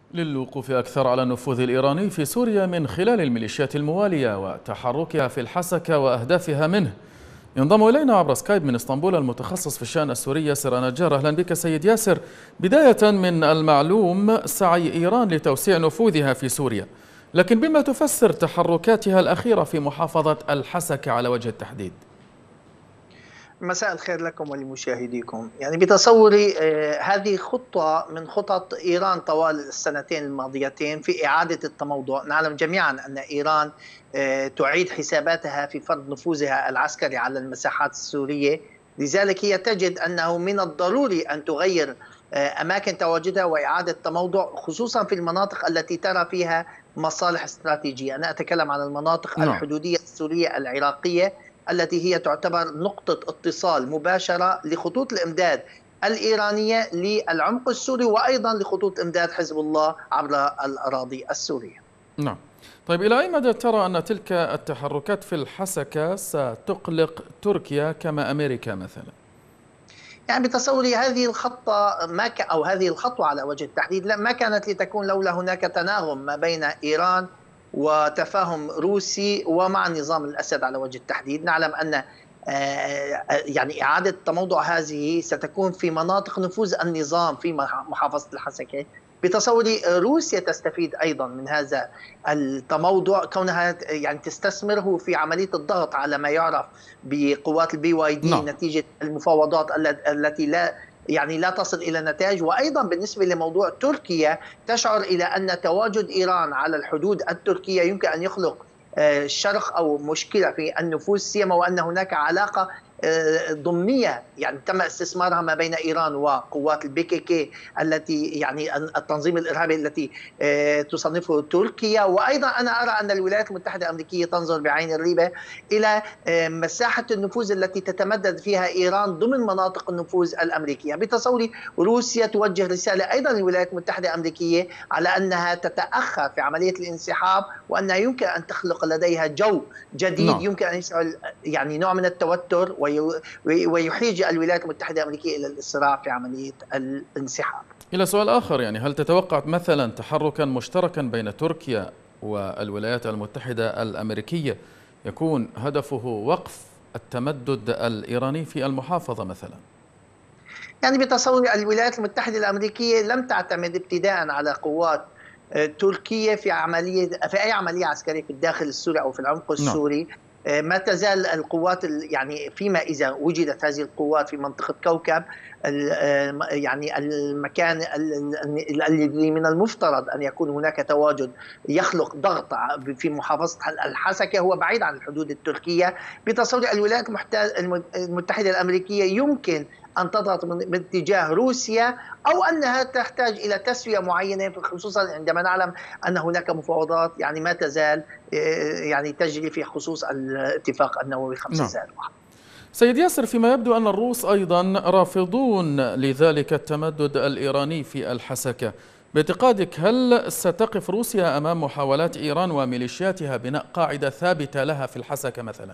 للوقوف أكثر على النفوذ الإيراني في سوريا من خلال الميليشيات الموالية وتحركها في الحسكة وأهدافها منه، ينضم إلينا عبر سكايب من اسطنبول المتخصص في الشأن السوري ياسر نجار. أهلا بك سيد ياسر. بداية، من المعلوم سعي إيران لتوسيع نفوذها في سوريا، لكن بما تفسر تحركاتها الأخيرة في محافظة الحسكة على وجه التحديد؟ مساء الخير لكم ولمشاهديكم. بتصوري هذه خطة من خطط إيران طوال السنتين الماضيتين في إعادة التموضع. نعلم جميعا أن إيران تعيد حساباتها في فرض نفوذها العسكري على المساحات السورية، لذلك هي تجد أنه من الضروري أن تغير أماكن تواجدها وإعادة تموضع، خصوصا في المناطق التي ترى فيها مصالح استراتيجية. أنا أتكلم عن المناطق الحدودية السورية العراقية التي هي تعتبر نقطة اتصال مباشرة لخطوط الإمداد الإيرانية للعمق السوري، وأيضا لخطوط إمداد حزب الله عبر الأراضي السورية. نعم. طيب، إلى أي مدى ترى أن تلك التحركات في الحسكة ستقلق تركيا كما أمريكا مثلا؟ بتصوري هذه الخطة أو هذه الخطوة على وجه التحديد ما كانت لتكون لولا هناك تناغم ما بين إيران وتفاهم روسي ومع نظام الأسد على وجه التحديد. نعلم أن إعادة تموضع هذه ستكون في مناطق نفوذ النظام في محافظة الحسكة. بتصوري روسيا تستفيد أيضا من هذا التموضع، كونها تستثمره في عملية الضغط على ما يعرف بقوات الBYD نتيجة المفاوضات التي لا تصل إلى نتائج. وأيضا بالنسبة لموضوع تركيا، تشعر إلى أن تواجد إيران على الحدود التركية يمكن أن يخلق شرخ أو مشكلة في النفوذ، سيما وأن هناك علاقة ضمنية تم استثمارها ما بين إيران وقوات الBKK التي التنظيم الإرهابي التي تصنفه تركيا. وأيضا أنا أرى أن الولايات المتحدة الأمريكية تنظر بعين الريبة إلى مساحة النفوذ التي تتمدد فيها إيران ضمن مناطق النفوذ الأمريكية. بتصوري روسيا توجه رسالة أيضا للولايات المتحدة الأمريكية على أنها تتأخر في عملية الانسحاب، وأنها يمكن أن تخلق لديها جو جديد يمكن أن يشعل نوع من التوتر ويحيج الولايات المتحدة الأمريكية إلى الإسراع في عملية الانسحاب. إلى سؤال آخر، هل تتوقع مثلا تحركا مشتركا بين تركيا والولايات المتحدة الأمريكية يكون هدفه وقف التمدد الإيراني في المحافظة مثلا؟ بتصور الولايات المتحدة الأمريكية لم تعتمد ابتداء على قوات تركيا في أي عملية عسكرية في الداخل السوري أو في العمق السوري. ما تزال القوات فيما إذا وجدت هذه القوات في منطقة كوكب، المكان الذي من المفترض أن يكون هناك تواجد يخلق ضغط في محافظة الحسكة هو بعيد عن الحدود التركية. بتصور الولايات المتحدة الأمريكية يمكن أن تضغط من اتجاه روسيا، أو أنها تحتاج إلى تسوية معينة، خصوصا عندما نعلم أن هناك مفاوضات ما تزال تجري في خصوص الاتفاق النووي 501. سيد ياسر، فيما يبدو أن الروس أيضا رافضون لذلك التمدد الإيراني في الحسكة، باعتقادك هل ستقف روسيا أمام محاولات إيران وميليشياتها بناء قاعدة ثابتة لها في الحسكة مثلا؟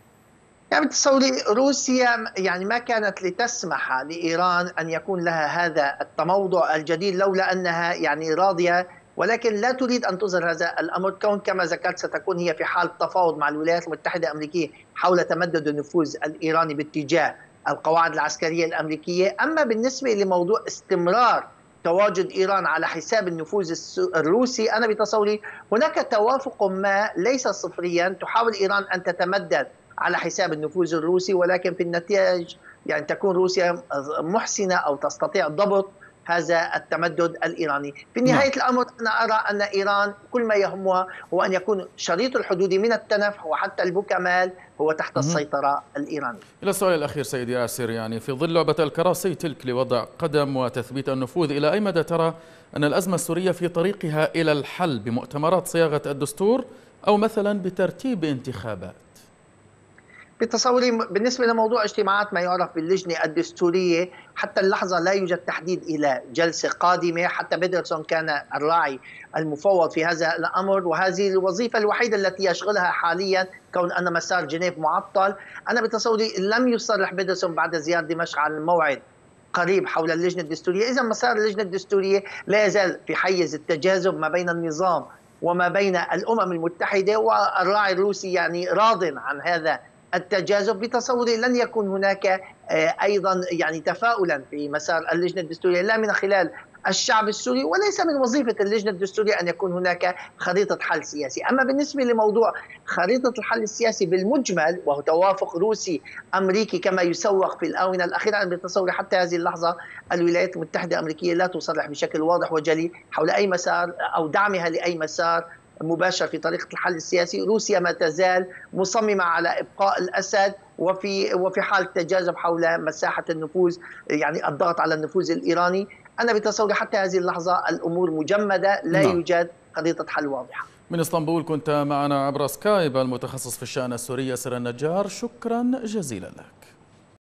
بتصوري روسيا ما كانت لتسمح لإيران أن يكون لها هذا التموضع الجديد لولا أنها راضية، ولكن لا تريد أن تظهر هذا الأمر، كما ذكرت ستكون هي في حال تفاوض مع الولايات المتحدة الأمريكية حول تمدد النفوذ الإيراني باتجاه القواعد العسكرية الأمريكية. أما بالنسبة لموضوع استمرار تواجد إيران على حساب النفوذ الروسي، أنا بتصوري هناك توافق ما ليس صفريا، تحاول إيران أن تتمدد على حساب النفوذ الروسي، ولكن في النتائج تكون روسيا محسنة أو تستطيع ضبط هذا التمدد الإيراني. في نهاية الأمر أنا أرى أن إيران كل ما يهمها هو أن يكون شريط الحدود من التنف وحتى البوكمال هو تحت السيطرة الإيرانية. إلى السؤال الأخير سيد ياسر، في ظل لعبة الكراسي تلك لوضع قدم وتثبيت النفوذ، إلى أي مدى ترى أن الأزمة السورية في طريقها إلى الحل بمؤتمرات صياغة الدستور أو مثلا بترتيب انتخابات؟ بتصوري بالنسبة لموضوع اجتماعات ما يعرف باللجنة الدستورية، حتى اللحظة لا يوجد تحديد إلى جلسة قادمة. حتى بيدرسون كان الراعي المفوض في هذا الأمر، وهذه الوظيفة الوحيدة التي يشغلها حاليا كون أن مسار جنيف معطل. أنا بتصوري لم يصرح بيدرسون بعد زيارة دمشق عن الموعد قريب حول اللجنة الدستورية. إذا مسار اللجنة الدستورية لا يزال في حيز التجاذب ما بين النظام وما بين الأمم المتحدة، والراعي الروسي يعني راض عن هذا التجاذب. بتصوري لن يكون هناك أيضا يعني تفاؤلا في مسار اللجنة الدستورية، لا من خلال الشعب السوري، وليس من وظيفة اللجنة الدستورية أن يكون هناك خريطة حل سياسي. أما بالنسبة لموضوع خريطة الحل السياسي بالمجمل، وهو توافق روسي أمريكي كما يسوق في الآونة الأخيرة، أنا بتصوري حتى هذه اللحظة الولايات المتحدة الأمريكية لا تصرح بشكل واضح وجلي حول أي مسار أو دعمها لأي مسار مباشر في طريقة الحل السياسي. روسيا ما تزال مصممة على إبقاء الأسد، وفي حال تجاذب حول مساحة النفوذ، يعني الضغط على النفوذ الإيراني. أنا بتصوري حتى هذه اللحظة الأمور مجمدة، لا يوجد خريطة حل واضحة. من اسطنبول كنت معنا عبر سكايب المتخصص في الشأن السوري سر النجار، شكرا جزيلا لك.